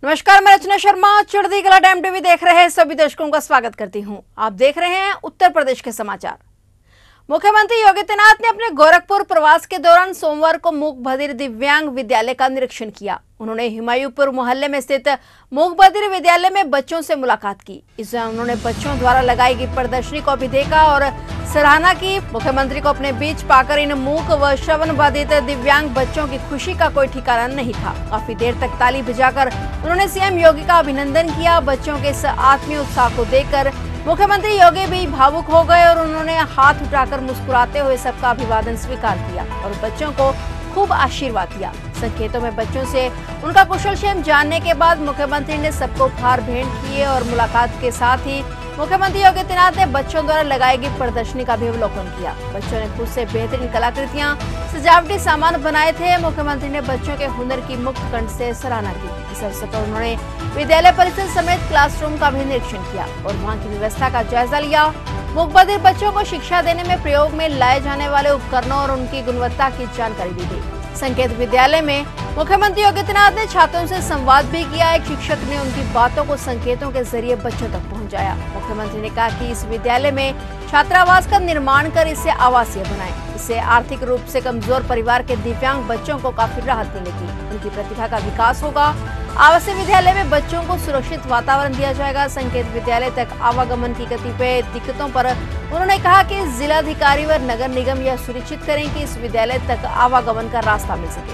नमस्कार, मैं रचना शर्मा चढ़ती कला टाइम टीवी देख रहे हैं सभी दर्शकों का स्वागत करती हूं। आप देख रहे हैं उत्तर प्रदेश के समाचार। मुख्यमंत्री योगी आदित्यनाथ ने अपने गोरखपुर प्रवास के दौरान सोमवार को मूक बधिर दिव्यांग विद्यालय का निरीक्षण किया। उन्होंने हिमायूपुर मोहल्ले में स्थित मूक बधिर विद्यालय में बच्चों से मुलाकात की। इसमें उन्होंने बच्चों द्वारा लगाई गई प्रदर्शनी को भी देखा और सराहना की। मुख्यमंत्री को अपने बीच पाकर इन मूक व श्रवण बाधित दिव्यांग बच्चों की खुशी का कोई ठिकाना नहीं था। काफी देर तक ताली बजाकर उन्होंने सीएम योगी का अभिनंदन किया। बच्चों के इस आत्मीय उत्साह को देखकर मुख्यमंत्री योगी भी भावुक हो गए और उन्होंने हाथ उठाकर मुस्कुराते हुए सबका अभिवादन स्वीकार किया और बच्चों को खूब आशीर्वाद दिया। संकेतों में बच्चों से उनका कुशलक्षेम जानने के बाद मुख्यमंत्री ने सबको उपहार भेंट किए और मुलाकात के साथ ही मुख्यमंत्री योगी आदित्यनाथ ने बच्चों द्वारा लगाई गई प्रदर्शनी का भी अवलोकन किया। बच्चों ने खुद से बेहतरीन कलाकृतियां, सजावटी सामान बनाए थे। मुख्यमंत्री ने बच्चों के हुनर की मुक्त कंठ से सराहना की। इस अवसर पर उन्होंने विद्यालय परिसर समेत क्लासरूम का भी निरीक्षण किया और वहां की व्यवस्था का जायजा लिया। मूक बधिर बच्चों को शिक्षा देने में प्रयोग में लाए जाने वाले उपकरणों और उनकी गुणवत्ता की जानकारी दी गई। संकेत विद्यालय में मुख्यमंत्री योगी आदित्यनाथ ने छात्रों से संवाद भी किया। एक शिक्षक ने उनकी बातों को संकेतों के जरिए बच्चों तक पहुंचाया। मुख्यमंत्री ने कहा कि इस विद्यालय में छात्रावास का निर्माण कर इसे आवासीय बनाएं। इससे आर्थिक रूप से कमजोर परिवार के दिव्यांग बच्चों को काफी राहत मिलेगी, उनकी प्रतिभा का विकास होगा। आवासीय विद्यालय में बच्चों को सुरक्षित वातावरण दिया जाएगा। संकेत विद्यालय तक आवागमन की कतिपय दिक्कतों पर उन्होंने कहा कि जिलाधिकारी व नगर निगम यह सुनिश्चित करें कि इस विद्यालय तक आवागमन का रास्ता मिल सके।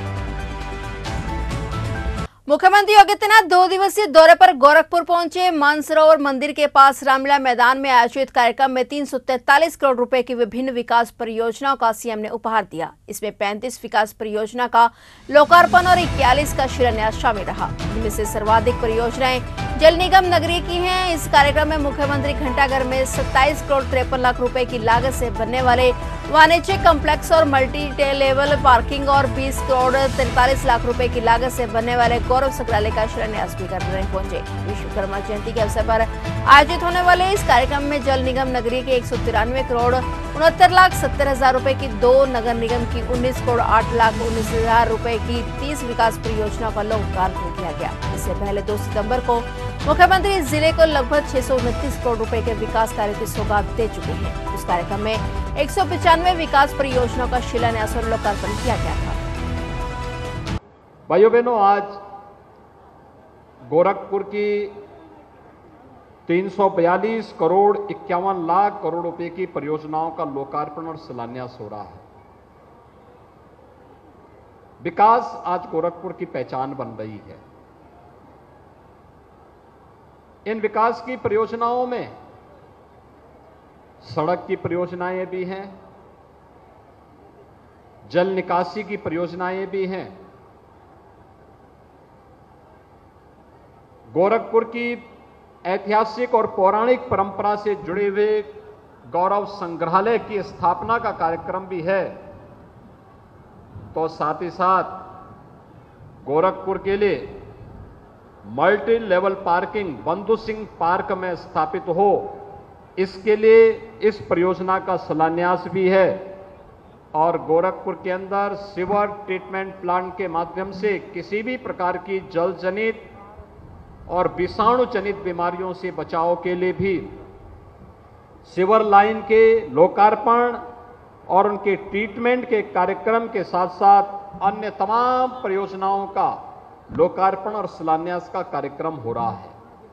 मुख्यमंत्री योगी आदित्यनाथ 2 दिवसीय दौरे पर गोरखपुर पहुंचे। मानसरोवर मंदिर के पास रामलीला मैदान में आयोजित कार्यक्रम में 343 करोड़ रुपए की विभिन्न विकास परियोजनाओं का सीएम ने उपहार दिया। इसमें 35 विकास परियोजना का लोकार्पण और 41 का शिलान्यास शामिल रहा। इनमें से सर्वाधिक परियोजनाएं जल निगम नगरीय की हैं। इस कार्यक्रम में मुख्यमंत्री घंटाघर में 27 करोड़ 53 लाख रुपए की लागत से बनने वाले वाणिज्यिक कॉम्प्लेक्स और मल्टी लेवल पार्किंग और 20 करोड़ 43 लाख रुपए की लागत से बनने वाले गौरव संग्रहालय का शिलान्यास भी करने पहुंचे। विश्वकर्मा जयंती के अवसर पर आयोजित होने वाले इस कार्यक्रम में जल निगम नगरीय के 193 करोड़ 69 लाख 70 हजार रुपए की 2, नगर निगम की 19 करोड़ 8 लाख 19 हजार रुपए की 30 विकास परियोजनाओं का लोकार्पण किया गया। इससे पहले 2 सितंबर को मुख्यमंत्री जिले को लगभग 629 करोड़ रुपए के विकास कार्य की सौगात दे चुके हैं। इस कार्यक्रम में 195 विकास परियोजनाओं का शिलान्यास और लोकार्पण किया गया था। भाइयों बहनों, आज गोरखपुर की 342 करोड़ 51 लाख करोड़ रुपए की परियोजनाओं का लोकार्पण और शिलान्यास हो रहा है। विकास आज गोरखपुर की पहचान बन रही है। इन विकास की परियोजनाओं में सड़क की परियोजनाएं भी हैं, जल निकासी की परियोजनाएं भी हैं, गोरखपुर की ऐतिहासिक और पौराणिक परंपरा से जुड़े हुए गौरव संग्रहालय की स्थापना का कार्यक्रम भी है। तो साथ ही साथ गोरखपुर के लिए मल्टी लेवल पार्किंग बंधु सिंह पार्क में स्थापित हो, इसके लिए इस परियोजना का शिलान्यास भी है। और गोरखपुर के अंदर सीवर ट्रीटमेंट प्लांट के माध्यम से किसी भी प्रकार की जल जनित और विषाणु जनित बीमारियों से बचाव के लिए भी सीवर लाइन के लोकार्पण और उनके ट्रीटमेंट के कार्यक्रम के साथ साथ अन्य तमाम परियोजनाओं का लोकार्पण और शिलान्यास का कार्यक्रम हो रहा है।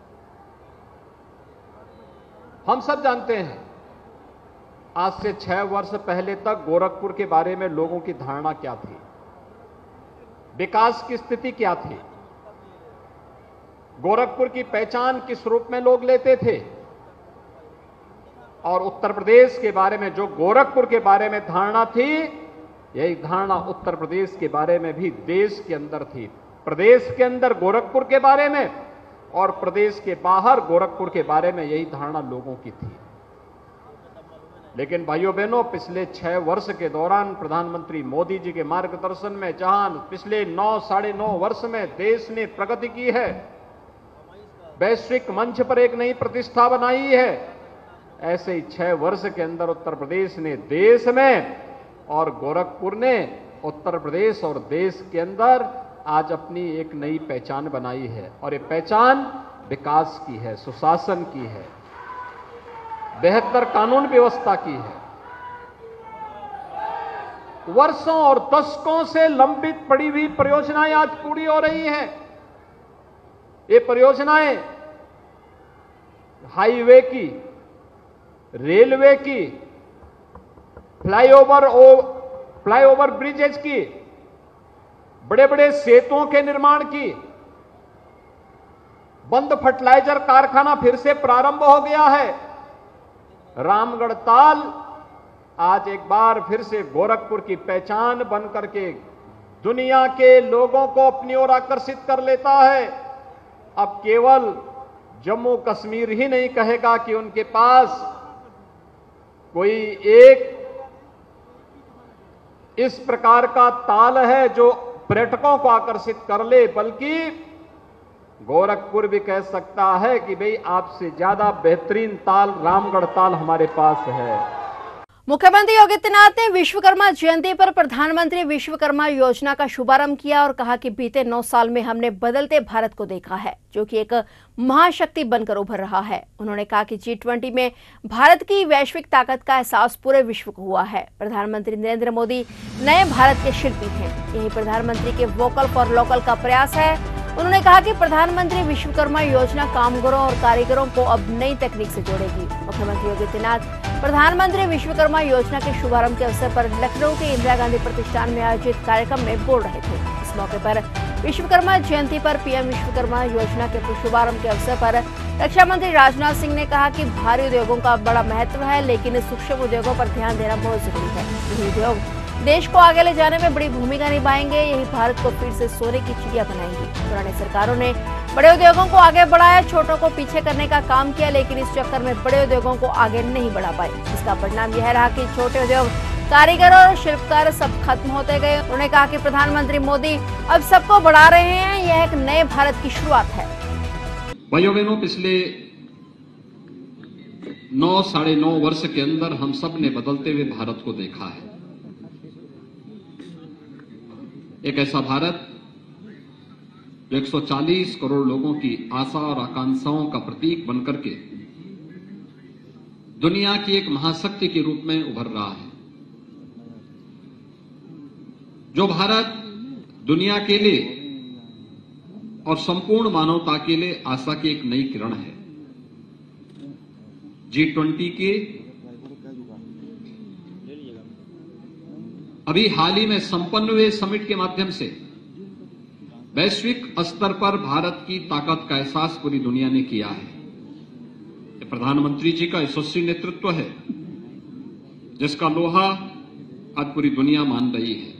हम सब जानते हैं, आज से 6 वर्ष पहले तक गोरखपुर के बारे में लोगों की धारणा क्या थी, विकास की स्थिति क्या थी, गोरखपुर की पहचान किस रूप में लोग लेते थे, और उत्तर प्रदेश के बारे में जो गोरखपुर के बारे में धारणा थी, यही धारणा उत्तर प्रदेश के बारे में भी देश के अंदर थी। प्रदेश के अंदर गोरखपुर के बारे में और प्रदेश के बाहर गोरखपुर के बारे में यही धारणा लोगों की थी। लेकिन भाइयों बहनों, पिछले 6 वर्ष के दौरान प्रधानमंत्री मोदी जी के मार्गदर्शन में जहां पिछले 9 साढ़े 9 वर्ष में देश ने प्रगति की है, वैश्विक मंच पर एक नई प्रतिष्ठा बनाई है, ऐसे ही 6 वर्ष के अंदर उत्तर प्रदेश ने देश में और गोरखपुर ने उत्तर प्रदेश और देश के अंदर आज अपनी एक नई पहचान बनाई है और ये पहचान विकास की है, सुशासन की है, बेहतर कानून व्यवस्था की है। वर्षों और दशकों से लंबित पड़ी हुई परियोजनाएं आज पूरी हो रही हैं। ये परियोजनाएं हाईवे की, रेलवे की, फ्लाईओवर ब्रिजेज की, बड़े बड़े सेतुओं के निर्माण की, बंद फर्टिलाइजर कारखाना फिर से प्रारंभ हो गया है। रामगढ़ ताल आज एक बार फिर से गोरखपुर की पहचान बनकर के दुनिया के लोगों को अपनी ओर आकर्षित कर लेता है। अब केवल जम्मू कश्मीर ही नहीं कहेगा कि उनके पास कोई एक इस प्रकार का ताल है जो पर्यटकों को आकर्षित कर ले, बल्कि गोरखपुर भी कह सकता है कि भाई आपसे ज्यादा बेहतरीन ताल रामगढ़ ताल हमारे पास है। मुख्यमंत्री योगी आदित्यनाथ ने विश्वकर्मा जयंती पर प्रधानमंत्री विश्वकर्मा योजना का शुभारंभ किया और कहा कि बीते 9 साल में हमने बदलते भारत को देखा है, जो कि एक महाशक्ति बनकर उभर रहा है। उन्होंने कहा कि G20 में भारत की वैश्विक ताकत का एहसास पूरे विश्व को हुआ है। प्रधानमंत्री नरेंद्र मोदी नए भारत के शिल्पी हैं। यही प्रधानमंत्री के वोकल फॉर लोकल का प्रयास है। उन्होंने कहा कि प्रधानमंत्री विश्वकर्मा योजना कामगारों और कारीगरों को अब नई तकनीक से जोड़ेगी। मुख्यमंत्री योगी आदित्यनाथ प्रधानमंत्री विश्वकर्मा योजना के शुभारंभ के अवसर पर लखनऊ के इंदिरा गांधी प्रतिष्ठान में आयोजित कार्यक्रम में बोल रहे थे। इस मौके पर विश्वकर्मा जयंती पर पीएम विश्वकर्मा योजना के शुभारंभ के अवसर पर रक्षा मंत्री राजनाथ सिंह ने कहा कि भारी उद्योगों का बड़ा महत्व है, लेकिन सूक्ष्म उद्योगों पर ध्यान देना बहुत जरूरी है। यही उद्योग देश को आगे ले जाने में बड़ी भूमिका निभाएंगे। यही भारत को फिर से सोने की चिड़िया बनाएंगी। पुरानी सरकारों ने बड़े उद्योगों को आगे बढ़ाया, छोटों को पीछे करने का काम किया, लेकिन इस चक्कर में बड़े उद्योगों को आगे नहीं बढ़ा पाए। इसका परिणाम यह रहा कि छोटे उद्योग, कारीगर और शिल्पकार सब खत्म होते गए। उन्होंने कहा कि प्रधानमंत्री मोदी अब सबको बढ़ा रहे हैं। यह एक नए भारत की शुरुआत है। भाइयों बहनों, पिछले 9 साढ़े 9 वर्ष के अंदर हम सब ने बदलते हुए भारत को देखा है। एक ऐसा भारत जो 140 करोड़ लोगों की आशा और आकांक्षाओं का प्रतीक बनकर के दुनिया की एक महाशक्ति के रूप में उभर रहा है। जो भारत दुनिया के लिए और संपूर्ण मानवता के लिए आशा की एक नई किरण है। G20 के अभी हाल ही में संपन्न हुए समिट के माध्यम से वैश्विक स्तर पर भारत की ताकत का एहसास पूरी दुनिया ने किया है। प्रधानमंत्री जी का यशस्वी नेतृत्व है, जिसका लोहा आज पूरी दुनिया मान रही है।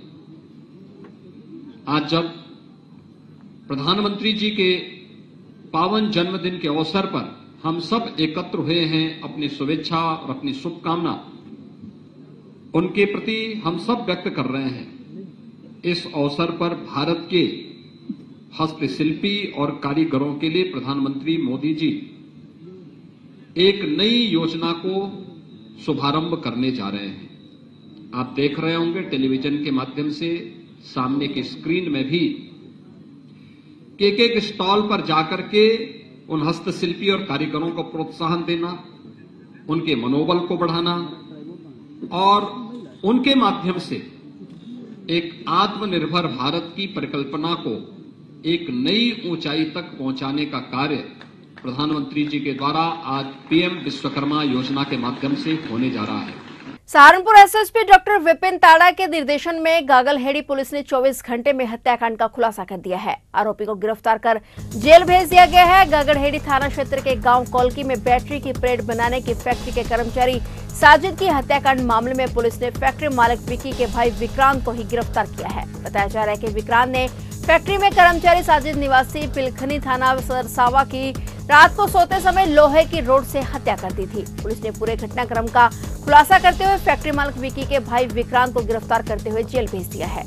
आज जब प्रधानमंत्री जी के पावन जन्मदिन के अवसर पर हम सब एकत्र हुए हैं, अपनी शुभेच्छा और अपनी शुभकामना उनके प्रति हम सब व्यक्त कर रहे हैं। इस अवसर पर भारत के हस्तशिल्पी और कारीगरों के लिए प्रधानमंत्री मोदी जी एक नई योजना को शुभारंभ करने जा रहे हैं। आप देख रहे होंगे टेलीविजन के माध्यम से सामने की स्क्रीन में भी कि एक स्टॉल पर जाकर के उन हस्तशिल्पी और कारीगरों को प्रोत्साहन देना, उनके मनोबल को बढ़ाना और उनके माध्यम से एक आत्मनिर्भर भारत की परिकल्पना को एक नई ऊंचाई तक पहुंचाने का कार्य प्रधानमंत्री जी के द्वारा आज पीएम विश्वकर्मा योजना के माध्यम से होने जा रहा है। सहारनपुर एसएसपी डॉक्टर विपिन ताड़ा के निर्देशन में गागलहेड़ी पुलिस ने 24 घंटे में हत्याकांड का खुलासा कर दिया है। आरोपी को गिरफ्तार कर जेल भेज दिया गया है। गागलहेड़ी थाना क्षेत्र के गांव कौलकी में बैटरी की प्लेट बनाने की फैक्ट्री के कर्मचारी साजिद की हत्याकांड मामले में पुलिस ने फैक्ट्री मालिक विक्की के भाई विक्रांत को ही गिरफ्तार किया है। बताया जा रहा है कि विक्रांत ने फैक्ट्री में कर्मचारी साजिद निवासी पिलखनी थाना सरसावा की रात को सोते समय लोहे की रोड से हत्या कर दी थी। पुलिस ने पूरे घटनाक्रम का खुलासा करते हुए फैक्ट्री मालिक विक्की के भाई विक्रांत को गिरफ्तार करते हुए जेल भेज दिया है।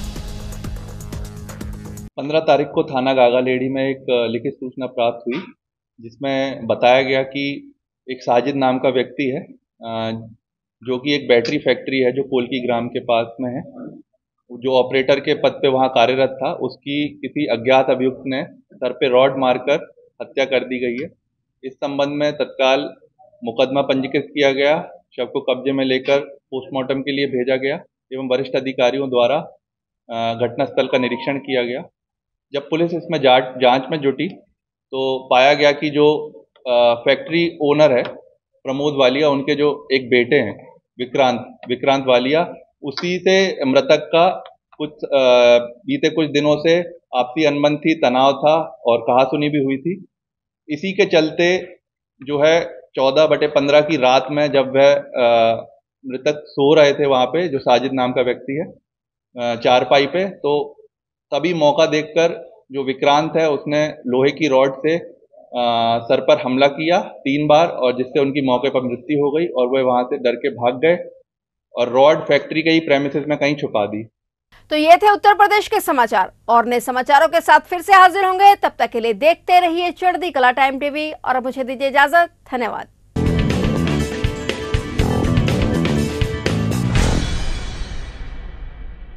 15 तारीख को थाना गागलहेड़ी में एक लिखित सूचना प्राप्त हुई, जिसमें बताया गया कि एक साजिद नाम का व्यक्ति है, जो कि एक बैटरी फैक्ट्री है जो कोलकी ग्राम के पास में है, जो ऑपरेटर के पद पे वहां कार्यरत था, उसकी किसी अज्ञात अभियुक्त ने सर पे रॉड मारकर हत्या कर दी गई है। इस संबंध में तत्काल मुकदमा पंजीकृत किया गया, शव को कब्जे में लेकर पोस्टमार्टम के लिए भेजा गया एवं वरिष्ठ अधिकारियों द्वारा घटनास्थल का निरीक्षण किया गया। जब पुलिस इसमें जांच में जुटी तो पाया गया कि जो फैक्ट्री ओनर है प्रमोद वालिया, उनके जो एक बेटे हैं विक्रांत वालिया, उसी से मृतक का बीते कुछ दिनों से आपसी अनबन थी, तनाव था और कहासुनी भी हुई थी। इसी के चलते जो है 14/15 की रात में जब वह मृतक सो रहे थे वहां पे, जो साजिद नाम का व्यक्ति है, चारपाई पे, तो तभी मौका देखकर जो विक्रांत है उसने लोहे की रॉड से सर पर हमला किया 3 बार, और जिससे उनकी मौके पर मृत्यु हो गई और वह वहां से डर के भाग गए और रॉड फैक्ट्री के ही प्रेमिसेस में कहीं छुपा दी। तो ये थे उत्तर प्रदेश के समाचार। और नए समाचारों के साथ फिर से हाजिर होंगे, तब तक के लिए देखते रहिए चढ़ती कला टाइम टीवी और मुझे दीजिए इजाजत। धन्यवाद।